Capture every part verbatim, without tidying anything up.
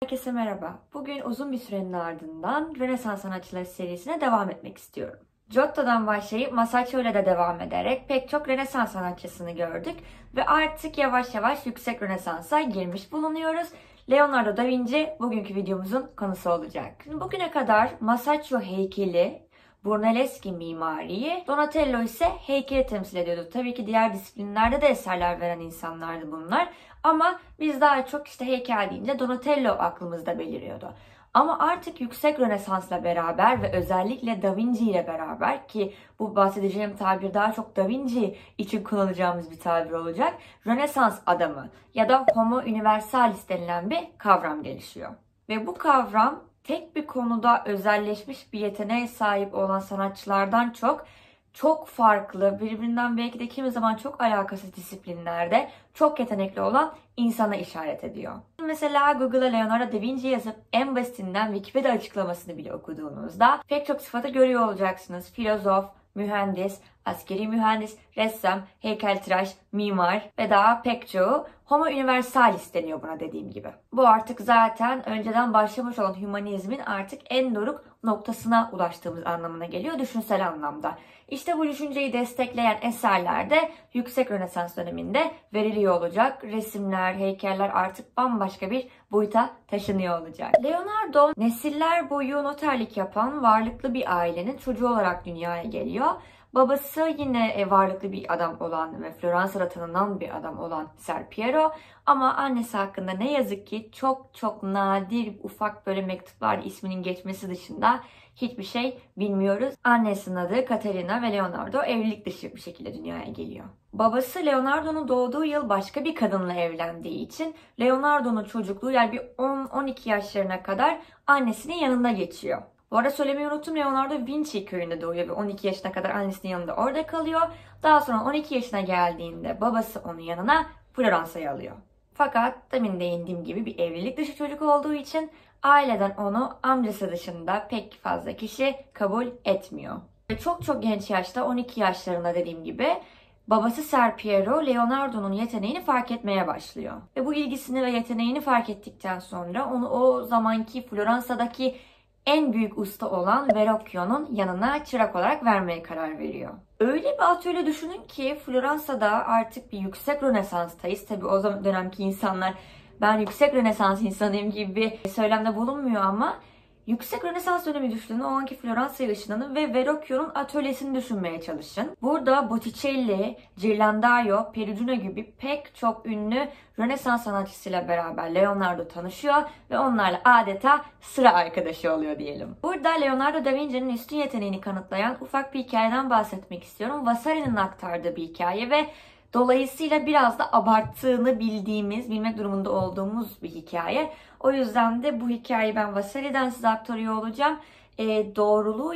Herkese merhaba. Bugün uzun bir sürenin ardından Rönesans sanatçıları serisine devam etmek istiyorum. Giotto'dan başlayıp Masaccio ile de devam ederek pek çok Rönesans sanatçısını gördük ve artık yavaş yavaş yüksek Rönesans'a girmiş bulunuyoruz. Leonardo da Vinci bugünkü videomuzun konusu olacak. Şimdi bugüne kadar Masaccio heykeli, Brunelleschi mimariyi, Donatello ise heykeli temsil ediyordu. Tabii ki diğer disiplinlerde de eserler veren insanlardı bunlar. Ama biz daha çok işte heykel deyince Donatello aklımızda beliriyordu. Ama artık yüksek Rönesans'la beraber ve özellikle Da Vinci ile beraber, ki bu bahsedeceğim tabir daha çok Da Vinci için kullanacağımız bir tabir olacak, Rönesans adamı ya da Homo universalis denilen bir kavram gelişiyor. Ve bu kavram tek bir konuda özelleşmiş bir yeteneğe sahip olan sanatçılardan çok çok farklı, birbirinden belki de kimi zaman çok alakasız disiplinlerde çok yetenekli olan insana işaret ediyor. Mesela Google'a Leonardo da Vinci yazıp en basitinden Wikipedia açıklamasını bile okuduğunuzda pek çok sıfatı görüyor olacaksınız. Filozof, mühendis, askeri mühendis, ressam, heykeltıraş, mimar ve daha pek çoğu Homo universalis deniyor buna, dediğim gibi. Bu artık zaten önceden başlamış olan hümanizmin artık en doruk noktasına ulaştığımız anlamına geliyor düşünsel anlamda. İşte bu düşünceyi destekleyen eserler de yüksek Rönesans döneminde veriliyor olacak. Resimler, heykeller artık bambaşka bir boyuta taşınıyor olacak. Leonardo nesiller boyu noterlik yapan varlıklı bir ailenin çocuğu olarak dünyaya geliyor. Babası yine varlıklı bir adam olan ve Floransa'da tanınan bir adam olan Ser Piero, ama annesi hakkında ne yazık ki çok çok nadir ufak böyle mektuplar isminin geçmesi dışında hiçbir şey bilmiyoruz. Annesinin adı Caterina ve Leonardo evlilik dışı bir şekilde dünyaya geliyor. Babası Leonardo'nun doğduğu yıl başka bir kadınla evlendiği için Leonardo'nun çocukluğu yani bir on on iki yaşlarına kadar annesinin yanında geçiyor. Bu arada söylemeyi unuttum, Leonardo Vinci köyünde doğuyor ve on iki yaşına kadar annesinin yanında orada kalıyor. Daha sonra on iki yaşına geldiğinde babası onu yanına Floransa'ya alıyor. Fakat demin değindiğim gibi bir evlilik dışı çocuk olduğu için aileden onu amcası dışında pek fazla kişi kabul etmiyor. Ve çok çok genç yaşta, on iki yaşlarında dediğim gibi, babası Ser Piero Leonardo'nun yeteneğini fark etmeye başlıyor. Ve bu ilgisini ve yeteneğini fark ettikten sonra onu o zamanki Floransa'daki en büyük usta olan Verrocchio'nun yanına çırak olarak vermeye karar veriyor. Öyle bir atölye düşünün ki Floransa'da artık bir yüksek Rönesans'tayız. Tabii o zaman dönemki insanlar ben yüksek Rönesans insanıyım gibi bir söylemde bulunmuyor ama yüksek Rönesans dönemi düşünün, o anki Floransa'ya ışınlanın ve Verrocchio'nun atölyesini düşünmeye çalışın. Burada Botticelli, Ghirlandaio, Perugino gibi pek çok ünlü Rönesans sanatçısıyla beraber Leonardo tanışıyor ve onlarla adeta sıra arkadaşı oluyor diyelim. Burada Leonardo da Vinci'nin üstün yeteneğini kanıtlayan ufak bir hikayeden bahsetmek istiyorum. Vasari'nin aktardığı bir hikaye ve dolayısıyla biraz da abarttığını bildiğimiz, bilmek durumunda olduğumuz bir hikaye. O yüzden de bu hikayeyi ben Vasari'den size aktarıyor olacağım. E, doğruluğu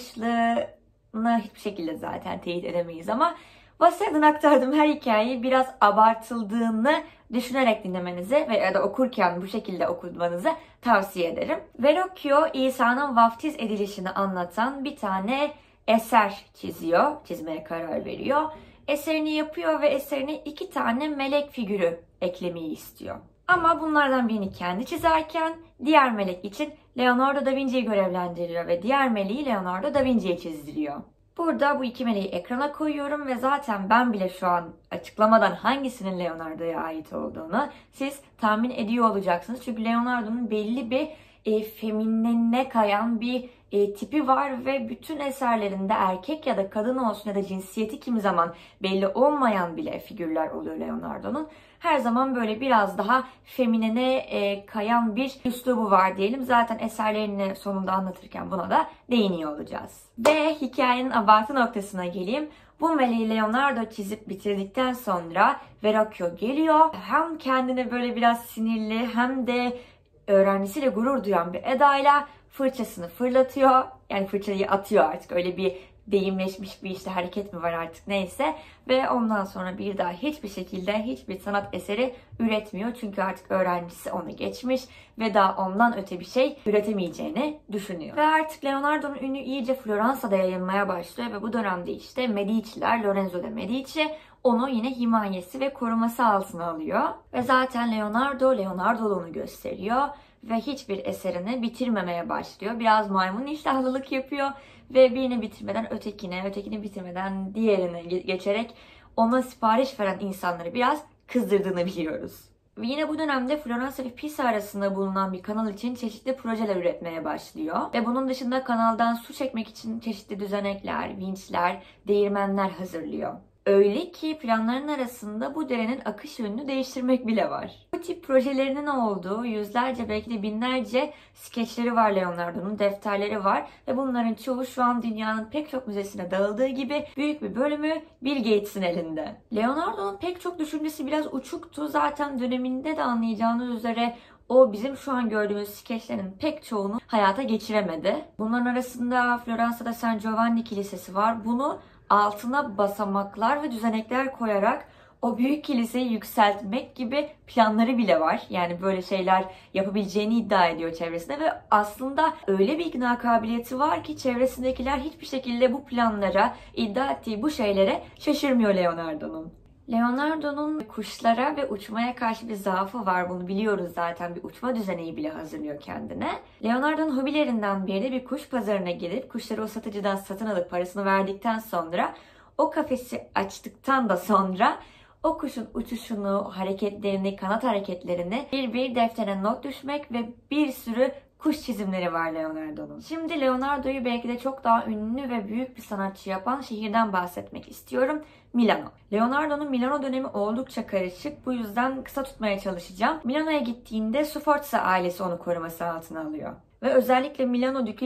yanlışlığını hiçbir şekilde zaten teyit edemeyiz ama Vasari'den aktardığım her hikayeyi biraz abartıldığını düşünerek dinlemenizi ve ya da okurken bu şekilde okumanızı tavsiye ederim. Verrocchio İsa'nın vaftiz edilişini anlatan bir tane eser çiziyor, çizmeye karar veriyor. Eserini yapıyor ve eserine iki tane melek figürü eklemeyi istiyor. Ama bunlardan birini kendi çizerken diğer melek için Leonardo da Vinci'yi görevlendiriyor ve diğer meleği Leonardo da Vinci'ye çizdiriyor. Burada bu iki meleği ekrana koyuyorum ve zaten ben bile şu an açıklamadan hangisinin Leonardo'ya ait olduğunu siz tahmin ediyor olacaksınız. Çünkü Leonardo'nun belli bir e, feminine kayan bir e, tipi var ve bütün eserlerinde erkek ya da kadın olsun ya da cinsiyeti kimi zaman belli olmayan bile figürler oluyor Leonardo'nun. Her zaman böyle biraz daha feminine e, kayan bir üslubu var diyelim. Zaten eserlerini sonunda anlatırken buna da değiniyor olacağız. Ve hikayenin abartı noktasına geleyim. Bu meleği Leonardo çizip bitirdikten sonra Verrocchio geliyor. Hem kendine böyle biraz sinirli hem de öğrencisiyle gurur duyan bir edayla fırçasını fırlatıyor. Yani fırçayı atıyor artık, öyle bir deyimleşmiş bir işte hareket mi var artık neyse. Ve ondan sonra bir daha hiçbir şekilde hiçbir sanat eseri üretmiyor. Çünkü artık öğrencisi onu geçmiş ve daha ondan öte bir şey üretemeyeceğini düşünüyor. Ve artık Leonardo'nun ünü iyice Floransa'da yayılmaya başlıyor ve bu dönemde işte Medici'ler, Lorenzo de Medici onu yine himayesi ve koruması altına alıyor. Ve zaten Leonardo, Leonardo'luğunu gösteriyor ve hiçbir eserini bitirmemeye başlıyor. Biraz maymun iştahlılık yapıyor ve birini bitirmeden ötekine, ötekini bitirmeden diğerine geçerek ona sipariş veren insanları biraz kızdırdığını biliyoruz. Ve yine bu dönemde Floransa ve Pisa arasında bulunan bir kanal için çeşitli projeler üretmeye başlıyor. Ve bunun dışında kanaldan su çekmek için çeşitli düzenekler, vinçler, değirmenler hazırlıyor. Öyle ki planların arasında bu derenin akış yönünü değiştirmek bile var. Bu tip projelerinin olduğu yüzlerce belki de binlerce skeçleri var Leonardo'nun, defterleri var ve bunların çoğu şu an dünyanın pek çok müzesine dağıldığı gibi büyük bir bölümü Bill Gates'in elinde. Leonardo'nun pek çok düşüncesi biraz uçuktu. Zaten döneminde de anlayacağınız üzere o bizim şu an gördüğümüz skeçlerin pek çoğunu hayata geçiremedi. Bunların arasında Floransa'da San Giovanni Kilisesi var. Bunu altına basamaklar ve düzenekler koyarak o büyük kiliseyi yükseltmek gibi planları bile var. Yani böyle şeyler yapabileceğini iddia ediyor çevresinde ve aslında öyle bir ikna kabiliyeti var ki çevresindekiler hiçbir şekilde bu planlara, iddia ettiği bu şeylere şaşırmıyor Leonardo'nun. Leonardo'nun kuşlara ve uçmaya karşı bir zaafı var. Bunu biliyoruz zaten. Bir uçma düzeneği bile hazırlıyor kendine. Leonardo'nun hobilerinden biri de bir kuş pazarına gidip kuşları o satıcıdan satın alıp parasını verdikten sonra o kafesi açtıktan da sonra o kuşun uçuşunu, hareketlerini, kanat hareketlerini bir bir deftere not düşmek ve bir sürü kuş çizimleri var Leonardo'nun. Şimdi Leonardo'yu belki de çok daha ünlü ve büyük bir sanatçı yapan şehirden bahsetmek istiyorum. Milano. Leonardo'nun Milano dönemi oldukça karışık. Bu yüzden kısa tutmaya çalışacağım. Milano'ya gittiğinde Sforza ailesi onu koruması altına alıyor. Ve özellikle Milano Dükü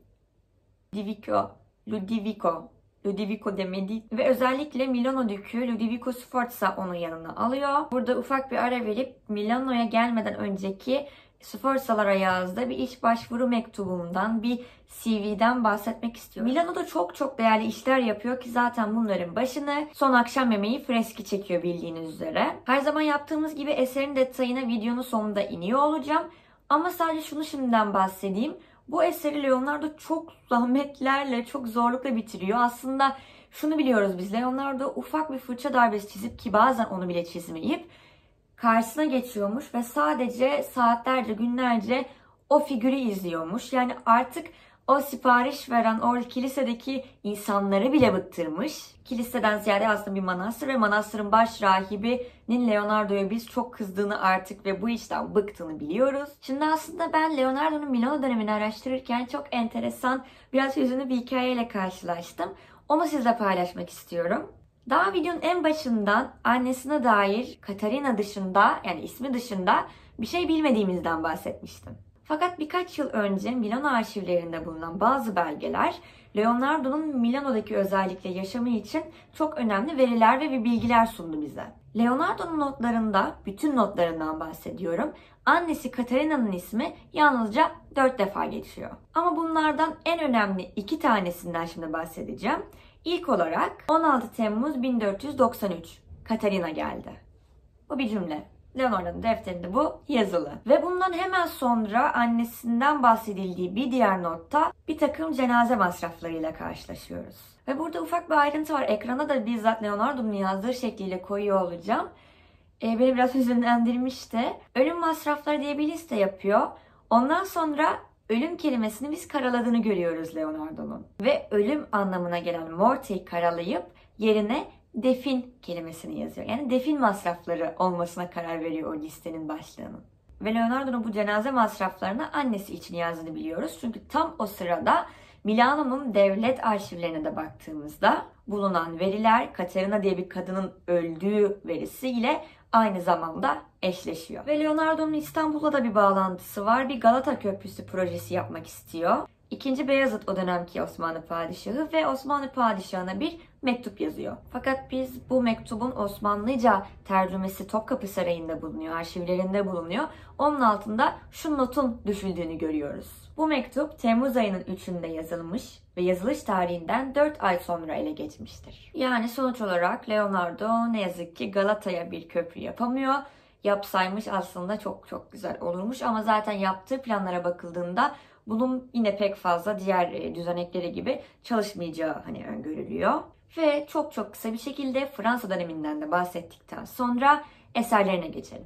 Ludovico, Ludovico, Ludovico de Medici ve özellikle Milano Dükü Ludovico Sforza onun yanına alıyor. Burada ufak bir ara verip Milano'ya gelmeden önceki Sforza'lara yazdığı bir iş başvuru mektubundan, bir C V'den bahsetmek istiyorum. Milano'da çok çok değerli işler yapıyor ki zaten bunların başını Son Akşam Yemeği freski çekiyor bildiğiniz üzere. Her zaman yaptığımız gibi eserin detayına videonun sonunda iniyor olacağım. Ama sadece şunu şimdiden bahsedeyim. Bu eseri Leonardo çok zahmetlerle, çok zorlukla bitiriyor. Aslında şunu biliyoruz biz, Leonardo ufak bir fırça darbesi çizip ki bazen onu bile çizmeyip karşısına geçiyormuş ve sadece saatlerce, günlerce o figürü izliyormuş. Yani artık o sipariş veren o kilisedeki insanları bile bıktırmış. Kiliseden ziyade aslında bir manastır ve manastırın baş rahibinin Leonardo'ya biz çok kızdığını artık ve bu işten bıktığını biliyoruz. Şimdi aslında ben Leonardo'nun Milano dönemini araştırırken çok enteresan, biraz hüzünlü bir hikayeyle karşılaştım. Onu sizle paylaşmak istiyorum. Daha videonun en başından annesine dair Katarina dışında, yani ismi dışında bir şey bilmediğimizden bahsetmiştim. Fakat birkaç yıl önce Milano arşivlerinde bulunan bazı belgeler Leonardo'nun Milano'daki özellikle yaşamı için çok önemli veriler ve bilgiler sundu bize. Leonardo'nun notlarında, bütün notlarından bahsediyorum, annesi Katarina'nın ismi yalnızca dört defa geçiyor. Ama bunlardan en önemli iki tanesinden şimdi bahsedeceğim. İlk olarak on altı Temmuz bin dört yüz doksan üç Katarina geldi. Bu bir cümle. Leonardo'nun defterinde bu yazılı. Ve bundan hemen sonra annesinden bahsedildiği bir diğer notta bir takım cenaze masraflarıyla karşılaşıyoruz. Ve burada ufak bir ayrıntı var. Ekrana da bizzat Leonardo'nun yazdığı şekliyle koyuyor olacağım. Ee, beni biraz hüzünlendirmişti. Ölüm masrafları diye bir liste yapıyor. Ondan sonra ölüm kelimesini biz karaladığını görüyoruz Leonardo'nun. Ve ölüm anlamına gelen morte'yi karalayıp yerine defin kelimesini yazıyor. Yani defin masrafları olmasına karar veriyor o listenin başlığının. Ve Leonardo'nun bu cenaze masraflarını annesi için yazdığını biliyoruz. Çünkü tam o sırada Milano'nun devlet arşivlerine de baktığımızda bulunan veriler Katerina diye bir kadının öldüğü verisiyle aynı zamanda eşleşiyor. Ve Leonardo'nun İstanbul'la da bir bağlantısı var. Bir Galata Köprüsü projesi yapmak istiyor. İkinci Beyazıt o dönemki Osmanlı padişahı ve Osmanlı padişahına bir mektup yazıyor. Fakat biz bu mektubun Osmanlıca tercümesi Topkapı Sarayı'nda bulunuyor, arşivlerinde bulunuyor. Onun altında şu notun düşüldüğünü görüyoruz. Bu mektup Temmuz ayının üçünde yazılmış ve yazılış tarihinden dört ay sonra ele geçmiştir. Yani sonuç olarak Leonardo ne yazık ki Galata'ya bir köprü yapamıyor. Yapsaymış aslında çok çok güzel olurmuş ama zaten yaptığı planlara bakıldığında bunun yine pek fazla diğer düzenekleri gibi çalışmayacağı hani öngörülüyor. Ve çok çok kısa bir şekilde Fransa döneminden de bahsettikten sonra eserlerine geçelim.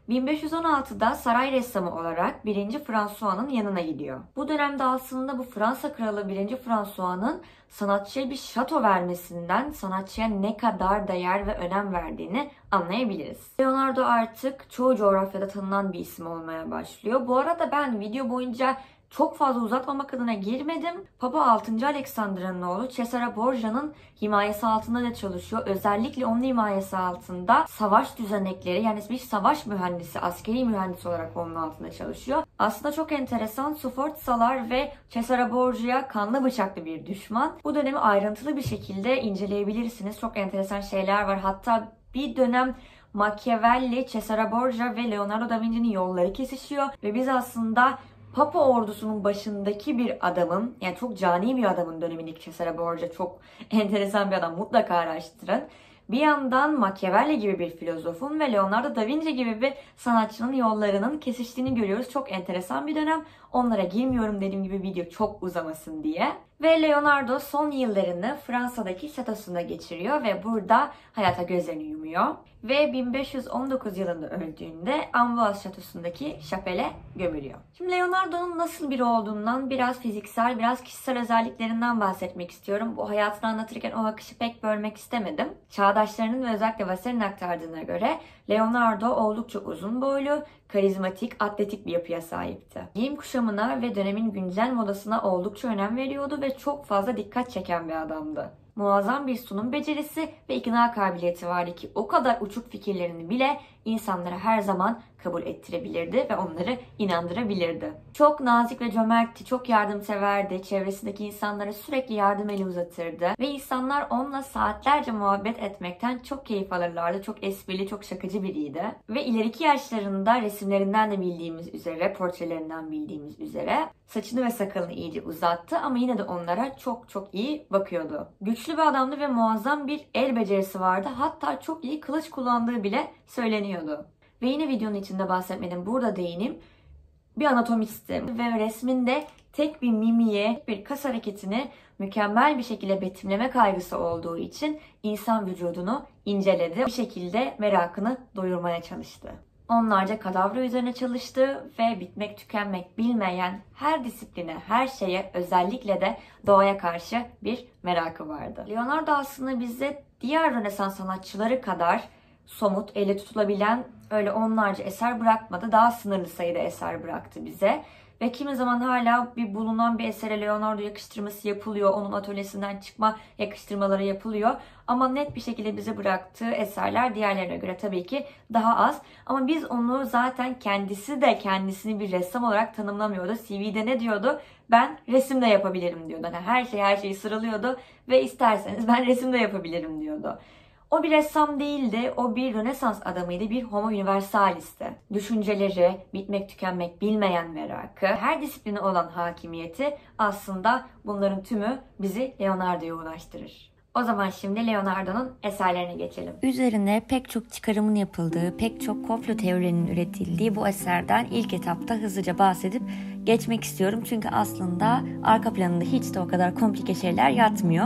bin beş yüz on altıda saray ressamı olarak birinci. François'nın yanına gidiyor. Bu dönemde aslında bu Fransa kralı birinci. François'nın sanatçıya bir şato vermesinden sanatçıya ne kadar değer ve önem verdiğini anlayabiliriz. Leonardo artık çoğu coğrafyada tanınan bir isim olmaya başlıyor. Bu arada ben video boyunca çok fazla uzatmamak adına girmedim. Papa altıncı. Alexander'ın oğlu Cesare Borgia'nın himayesi altında da çalışıyor. Özellikle onun himayesi altında savaş düzenekleri, yani bir savaş mühendisi, askeri mühendis olarak onun altında çalışıyor. Aslında çok enteresan, Sforzalar ve Cesare Borgia kanlı bıçaklı bir düşman. Bu dönemi ayrıntılı bir şekilde inceleyebilirsiniz. Çok enteresan şeyler var. Hatta bir dönem Machiavelli, Cesare Borgia ve Leonardo da Vinci'nin yolları kesişiyor ve biz aslında Papa ordusunun başındaki bir adamın, yani çok cani bir adamın dönemindeki Cesare Borgia çok enteresan bir adam, mutlaka araştırın. Bir yandan Machiavelli gibi bir filozofun ve Leonardo da Vinci gibi bir sanatçının yollarının kesiştiğini görüyoruz. Çok enteresan bir dönem. Onlara girmiyorum, dediğim gibi video çok uzamasın diye. Ve Leonardo son yıllarını Fransa'daki şatosunda geçiriyor ve burada hayata gözlerini yumuyor. Ve bin beş yüz on dokuz yılında öldüğünde Amboise şatosundaki şapele gömülüyor. Şimdi Leonardo'nun nasıl biri olduğundan, biraz fiziksel, biraz kişisel özelliklerinden bahsetmek istiyorum. Bu hayatını anlatırken o akışı pek bölmek istemedim. Çağdaşlarının ve özellikle Vasari'nin aktardığına göre Leonardo oldukça uzun boylu, karizmatik, atletik bir yapıya sahipti. Giyim kuşamına ve dönemin güncel modasına oldukça önem veriyordu ve çok fazla dikkat çeken bir adamdı. Muazzam bir sunum becerisi ve ikna kabiliyeti vardı ki o kadar uçuk fikirlerini bile insanlara her zaman kabul ettirebilirdi ve onları inandırabilirdi. Çok nazik ve cömertti, çok yardımseverdi, çevresindeki insanlara sürekli yardım eli uzatırdı ve insanlar onunla saatlerce muhabbet etmekten çok keyif alırlardı. Çok esprili, çok şakacı biriydi. Ve ileriki yaşlarında resimlerinden de bildiğimiz üzere, portrelerinden bildiğimiz üzere saçını ve sakalını iyice uzattı ama yine de onlara çok çok iyi bakıyordu. Güçlü bir adamdı ve muazzam bir el becerisi vardı. Hatta çok iyi kılıç kullandığı bile söyleniyordu. Ve yine videonun içinde bahsetmedim, burada değineyim. Bir anatomistti ve resminde tek bir mimiye, bir kas hareketini mükemmel bir şekilde betimleme kaygısı olduğu için insan vücudunu inceledi. Bir şekilde merakını doyurmaya çalıştı. Onlarca kadavra üzerine çalıştı ve bitmek tükenmek bilmeyen her disipline, her şeye, özellikle de doğaya karşı bir merakı vardı. Leonardo aslında bize diğer Rönesans sanatçıları kadar somut, elle tutulabilen öyle onlarca eser bırakmadı. Daha sınırlı sayıda eser bıraktı bize. Ve kimi zaman hala bir bulunan bir esere Leonardo yakıştırması yapılıyor. Onun atölyesinden çıkma yakıştırmaları yapılıyor. Ama net bir şekilde bize bıraktığı eserler diğerlerine göre tabii ki daha az. Ama biz onu zaten kendisi de kendisini bir ressam olarak tanımlamıyordu. C V'de ne diyordu? Ben resim de yapabilirim diyordu. Yani her şey her şeyi sıralıyordu ve isterseniz ben resim de yapabilirim diyordu. O bir ressam değildi, o bir Rönesans adamıydı, bir homo universalis'ti. Düşünceleri, bitmek tükenmek bilmeyen merakı, her disipline olan hakimiyeti, aslında bunların tümü bizi Leonardo'ya ulaştırır. O zaman şimdi Leonardo'nun eserlerine geçelim. Üzerine pek çok çıkarımın yapıldığı, pek çok komplo teorilerinin üretildiği bu eserden ilk etapta hızlıca bahsedip geçmek istiyorum. Çünkü aslında arka planında hiç de o kadar komplike şeyler yatmıyor.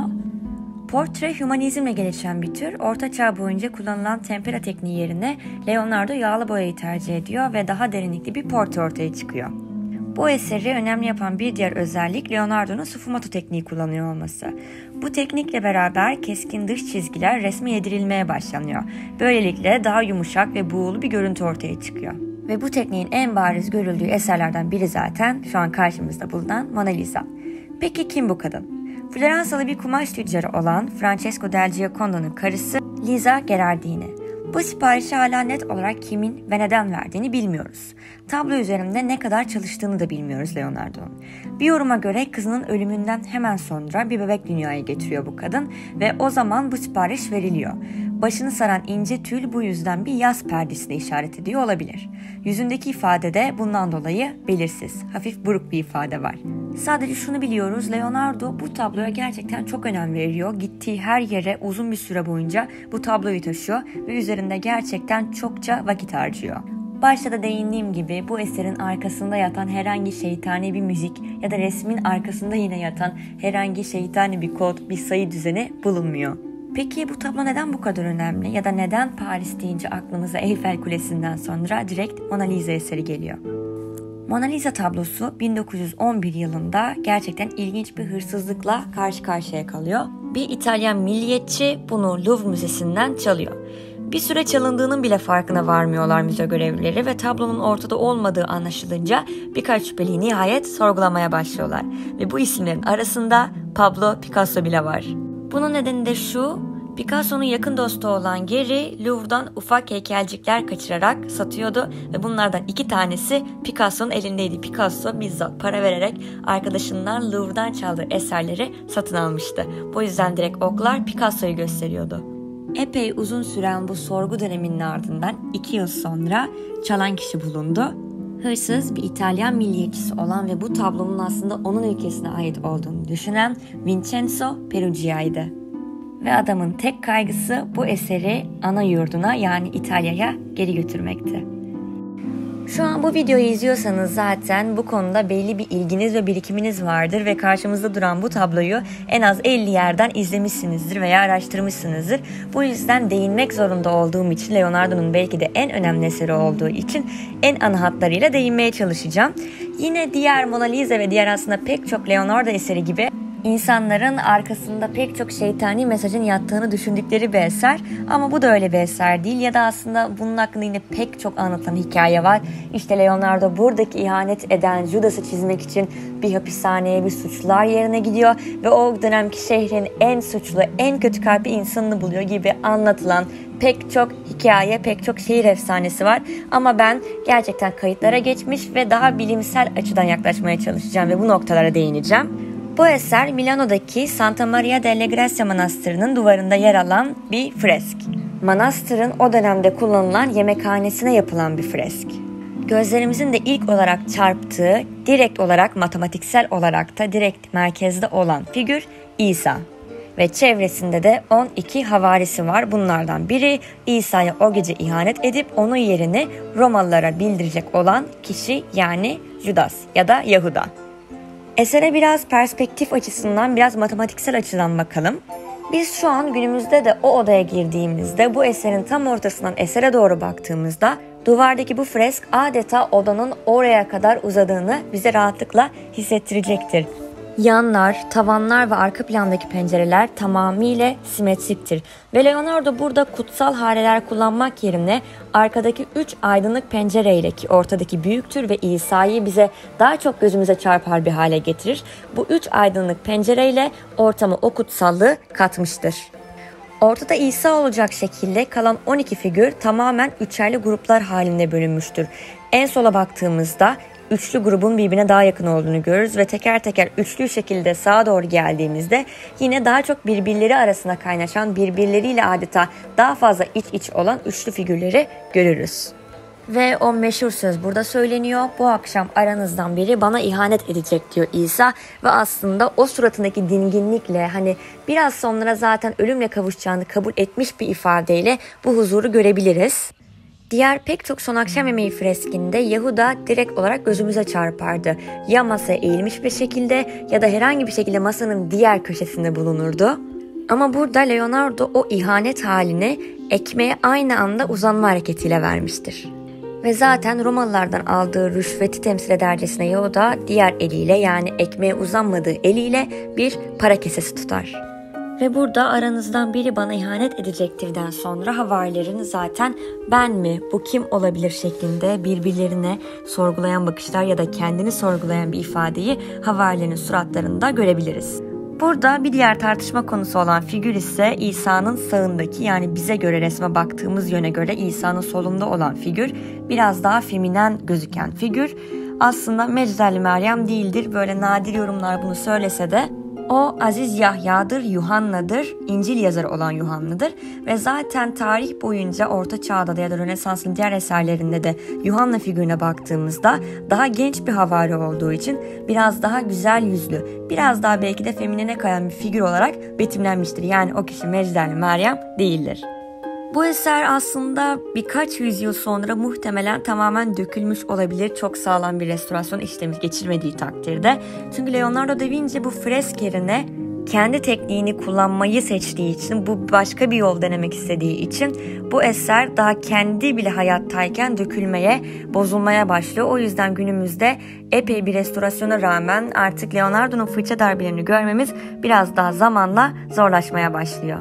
Portre, hümanizmle gelişen bir tür. Orta Çağ boyunca kullanılan tempera tekniği yerine Leonardo yağlı boyayı tercih ediyor ve daha derinlikli bir portre ortaya çıkıyor. Bu eseri önemli yapan bir diğer özellik Leonardo'nun sfumato tekniği kullanıyor olması. Bu teknikle beraber keskin dış çizgiler resme yedirilmeye başlanıyor. Böylelikle daha yumuşak ve buğulu bir görüntü ortaya çıkıyor. Ve bu tekniğin en bariz görüldüğü eserlerden biri zaten şu an karşımızda bulunan Mona Lisa. Peki kim bu kadın? Floransalı bir kumaş tüccarı olan Francesco del Giocondo'nun karısı Lisa Gherardini. Bu siparişi hala net olarak kimin ve neden verdiğini bilmiyoruz. Tablo üzerinde ne kadar çalıştığını da bilmiyoruz Leonardo'nun. Bir yoruma göre kızının ölümünden hemen sonra bir bebek dünyaya getiriyor bu kadın ve o zaman bu sipariş veriliyor. Başını saran ince tül bu yüzden bir yaz perdesine işaret ediyor olabilir. Yüzündeki ifade de bundan dolayı belirsiz, hafif buruk bir ifade var. Sadece şunu biliyoruz, Leonardo bu tabloya gerçekten çok önem veriyor. Gittiği her yere uzun bir süre boyunca bu tabloyu taşıyor ve üzerinde gerçekten çokça vakit harcıyor. Başta da değindiğim gibi bu eserin arkasında yatan herhangi şeytani bir müzik ya da resmin arkasında yine yatan herhangi şeytani bir kod, bir sayı düzeni bulunmuyor. Peki bu tablo neden bu kadar önemli ya da neden Paris deyince aklımıza Eyfel Kulesi'nden sonra direkt Mona Lisa eseri geliyor? Mona Lisa tablosu bin dokuz yüz on bir yılında gerçekten ilginç bir hırsızlıkla karşı karşıya kalıyor. Bir İtalyan milliyetçi bunu Louvre Müzesi'nden çalıyor. Bir süre çalındığının bile farkına varmıyorlar müze görevlileri ve tablonun ortada olmadığı anlaşılınca birkaç şüpheliyi nihayet sorgulamaya başlıyorlar. Ve bu isimlerin arasında Pablo Picasso bile var. Bunun nedeni de şu, Picasso'nun yakın dostu olan Geri, Louvre'dan ufak heykelcikler kaçırarak satıyordu ve bunlardan iki tanesi Picasso'nun elindeydi. Picasso bizzat para vererek arkadaşından Louvre'dan çaldığı eserleri satın almıştı. Bu yüzden direkt oklar Picasso'yu gösteriyordu. Epey uzun süren bu sorgu döneminin ardından iki yıl sonra çalan kişi bulundu. Hırsız bir İtalyan milliyetçisi olan ve bu tablonun aslında onun ülkesine ait olduğunu düşünen Vincenzo Peruggia'ydı. Ve adamın tek kaygısı bu eseri ana yurduna yani İtalya'ya geri götürmekti. Şu an bu videoyu izliyorsanız zaten bu konuda belli bir ilginiz ve birikiminiz vardır ve karşımızda duran bu tabloyu en az elli yerden izlemişsinizdir veya araştırmışsınızdır. Bu yüzden değinmek zorunda olduğum için, Leonardo'nun belki de en önemli eseri olduğu için en ana hatlarıyla değinmeye çalışacağım. Yine diğer Mona Lisa ve diğer aslında pek çok Leonardo eseri gibi İnsanların arkasında pek çok şeytani mesajın yattığını düşündükleri bir eser. Ama bu da öyle bir eser değil. Ya da aslında bunun hakkında yine pek çok anlatılan hikaye var. İşte Leonardo buradaki ihanet eden Judas'ı çizmek için bir hapishaneye, bir suçlular yerine gidiyor. Ve o dönemki şehrin en suçlu, en kötü kalpli insanını buluyor gibi anlatılan pek çok hikaye, pek çok şehir efsanesi var. Ama ben gerçekten kayıtlara geçmiş ve daha bilimsel açıdan yaklaşmaya çalışacağım ve bu noktalara değineceğim. Bu eser Milano'daki Santa Maria delle Grazie Manastırı'nın duvarında yer alan bir fresk. Manastırın o dönemde kullanılan yemekhanesine yapılan bir fresk. Gözlerimizin de ilk olarak çarptığı, direkt olarak matematiksel olarak da direkt merkezde olan figür İsa. Ve çevresinde de on iki havarisi var. Bunlardan biri İsa'ya o gece ihanet edip onun yerini Romalılara bildirecek olan kişi yani Judas ya da Yahuda. Esere biraz perspektif açısından, biraz matematiksel açıdan bakalım. Biz şu an günümüzde de o odaya girdiğimizde bu eserin tam ortasından esere doğru baktığımızda duvardaki bu fresk adeta odanın oraya kadar uzadığını bize rahatlıkla hissettirecektir. Yanlar, tavanlar ve arka plandaki pencereler tamamıyla simetriktir. Ve Leonardo burada kutsal hareler kullanmak yerine arkadaki üç aydınlık pencereyle ki ortadaki büyüktür ve İsa'yı bize daha çok gözümüze çarpar bir hale getirir. Bu üç aydınlık pencereyle ortama o kutsallığı katmıştır. Ortada İsa olacak şekilde kalan on iki figür tamamen üçerli gruplar halinde bölünmüştür. En sola baktığımızda üçlü grubun birbirine daha yakın olduğunu görürüz ve teker teker üçlü şekilde sağa doğru geldiğimizde yine daha çok birbirleri arasında kaynaşan, birbirleriyle adeta daha fazla iç iç olan üçlü figürleri görürüz. Ve o meşhur söz burada söyleniyor. Bu akşam aranızdan biri bana ihanet edecek diyor İsa ve aslında o suratındaki dinginlikle hani biraz sonra zaten ölümle kavuşacağını kabul etmiş bir ifadeyle bu huzuru görebiliriz. Diğer pek çok son akşam yemeği freskinde Yahuda direkt olarak gözümüze çarpardı. Ya masaya eğilmiş bir şekilde ya da herhangi bir şekilde masanın diğer köşesinde bulunurdu. Ama burada Leonardo o ihanet halini ekmeğe aynı anda uzanma hareketiyle vermiştir. Ve zaten Romalılardan aldığı rüşveti temsil edercesine Yahuda diğer eliyle yani ekmeğe uzanmadığı eliyle bir para kesesi tutar. Ve burada aranızdan biri bana ihanet edecektirden sonra havarilerin zaten ben mi, bu kim olabilir şeklinde birbirlerine sorgulayan bakışlar ya da kendini sorgulayan bir ifadeyi havarilerin suratlarında görebiliriz. Burada bir diğer tartışma konusu olan figür ise İsa'nın sağındaki yani bize göre resme baktığımız yöne göre İsa'nın solunda olan figür biraz daha feminen gözüken figür. Aslında Mecdelli Meryem değildir. Böyle nadir yorumlar bunu söylese de o Aziz Yahya'dır, Yuhanna'dır, İncil yazarı olan Yuhanna'dır ve zaten tarih boyunca Orta Çağ'da da ya da Rönesans'ın diğer eserlerinde de Yuhanna figürüne baktığımızda daha genç bir havari olduğu için biraz daha güzel yüzlü, biraz daha belki de feminine kayan bir figür olarak betimlenmiştir. Yani o kişi Mecdelli Meryem değildir. Bu eser aslında birkaç yüzyıl sonra muhtemelen tamamen dökülmüş olabilir çok sağlam bir restorasyon işlemi geçirmediği takdirde. Çünkü Leonardo da Vinci bu fresk yerine kendi tekniğini kullanmayı seçtiği için, bu başka bir yol denemek istediği için bu eser daha kendi bile hayattayken dökülmeye, bozulmaya başlıyor. O yüzden günümüzde epey bir restorasyona rağmen artık Leonardo'nun fırça darbelerini görmemiz biraz daha zamanla zorlaşmaya başlıyor.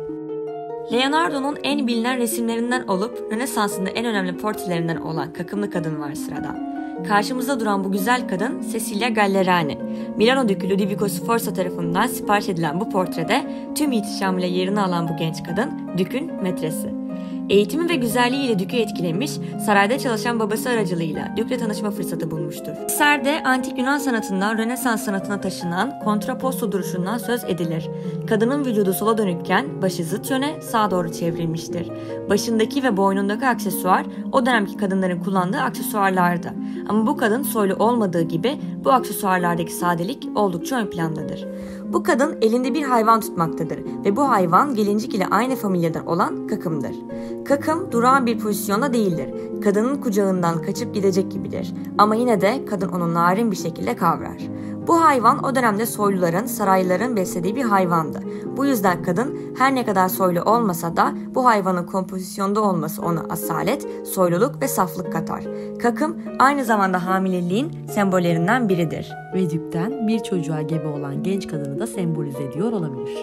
Leonardo'nun en bilinen resimlerinden olup Rönesans'ın en önemli portrelerinden olan Kakımlı Kadın var sırada. Karşımızda duran bu güzel kadın Cecilia Gallerani. Milano Dükü Ludovico Sforza tarafından sipariş edilen bu portrede tüm ihtişamıyla yerini alan bu genç kadın Dük'ün metresi. Eğitimi ve güzelliğiyle Dük'ü etkilemiş, sarayda çalışan babası aracılığıyla Dük'le tanışma fırsatı bulmuştur. Eserde antik Yunan sanatından Rönesans sanatına taşınan kontraposto duruşundan söz edilir. Kadının vücudu sola dönükken başı zıt yöne sağa doğru çevrilmiştir. Başındaki ve boynundaki aksesuar o dönemki kadınların kullandığı aksesuarlardı. Ama bu kadın soylu olmadığı gibi bu aksesuarlardaki sadelik oldukça ön plandadır. Bu kadın elinde bir hayvan tutmaktadır ve bu hayvan gelincik ile aynı familyadan olan kakımdır. Kakım durağan bir pozisyonda değildir. Kadının kucağından kaçıp gidecek gibidir. Ama yine de kadın onu narin bir şekilde kavrar. Bu hayvan o dönemde soyluların, sarayların beslediği bir hayvandı. Bu yüzden kadın her ne kadar soylu olmasa da bu hayvanın kompozisyonda olması ona asalet, soyluluk ve saflık katar. Kakım aynı zamanda hamileliğin sembollerinden biridir. Ve Dük'ten bir çocuğa gebe olan genç kadını da sembolize ediyor olabilir.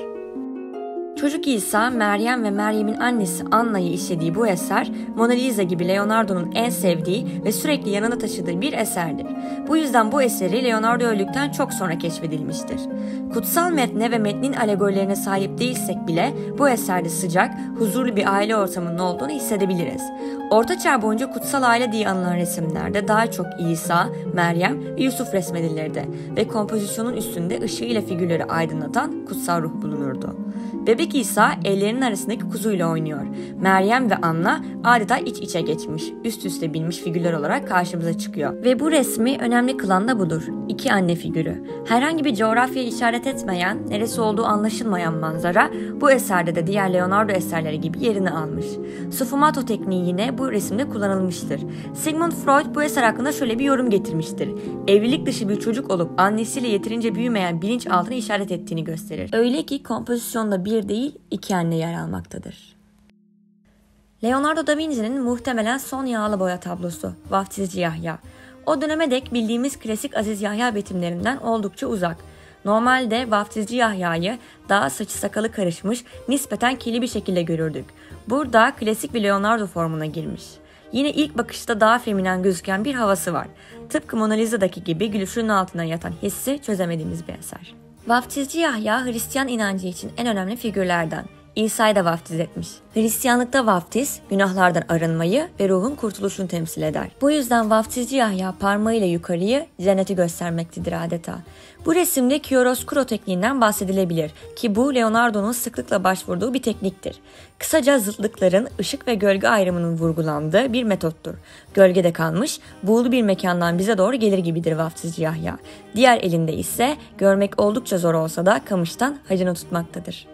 Çocuk İsa, Meryem ve Meryem'in annesi Anna'yı işlediği bu eser, Mona Lisa gibi Leonardo'nun en sevdiği ve sürekli yanında taşıdığı bir eserdir. Bu yüzden bu eseri Leonardo öldükten çok sonra keşfedilmiştir. Kutsal metne ve metnin alegorilerine sahip değilsek bile bu eserde sıcak, huzurlu bir aile ortamının olduğunu hissedebiliriz. Orta Çağ boyunca kutsal aile diye anılan resimlerde daha çok İsa, Meryem ve Yusuf resmedilirdi ve kompozisyonun üstünde ışığıyla figürleri aydınlatan kutsal ruh bulunurdu. Bebek İsa ellerinin arasındaki kuzuyla oynuyor. Meryem ve Anna adeta iç içe geçmiş, üst üste binmiş figürler olarak karşımıza çıkıyor. Ve bu resmi önemli kılan da budur. İki anne figürü. Herhangi bir coğrafyaya işaret etmeyen, neresi olduğu anlaşılmayan manzara bu eserde de diğer Leonardo eserleri gibi yerini almış. Sfumato tekniği yine bu resimde kullanılmıştır. Sigmund Freud bu eser hakkında şöyle bir yorum getirmiştir. Evlilik dışı bir çocuk olup annesiyle yeterince büyümeyen bilinçaltına işaret ettiğini gösterir. Öyle ki kompozisyonda bir değil iki anne yer almaktadır. Leonardo da Vinci'nin muhtemelen son yağlı boya tablosu Vaftizci Yahya. O döneme dek bildiğimiz klasik Aziz Yahya betimlerinden oldukça uzak. Normalde Vaftizci Yahya'yı daha saçı sakalı karışmış, nispeten kirli bir şekilde görürdük. Burada klasik bir Leonardo formuna girmiş. Yine ilk bakışta daha feminen gözüken bir havası var. Tıpkı Mona Lisa'daki gibi gülüşünün altına yatan hissi çözemediğimiz bir eser. Vaftizci Yahya Hristiyan inancı için en önemli figürlerden. İsa'yı da vaftiz etmiş. Hristiyanlıkta vaftiz, günahlardan arınmayı ve ruhun kurtuluşunu temsil eder. Bu yüzden vaftizci Yahya parmağıyla yukarıyı, cenneti göstermektedir adeta. Bu resimde chiaroscuro tekniğinden bahsedilebilir ki bu Leonardo'nun sıklıkla başvurduğu bir tekniktir. Kısaca zıtlıkların ışık ve gölge ayrımının vurgulandığı bir metottur. Gölgede kalmış, buğulu bir mekandan bize doğru gelir gibidir vaftizci Yahya. Diğer elinde ise görmek oldukça zor olsa da kamıştan hacını tutmaktadır.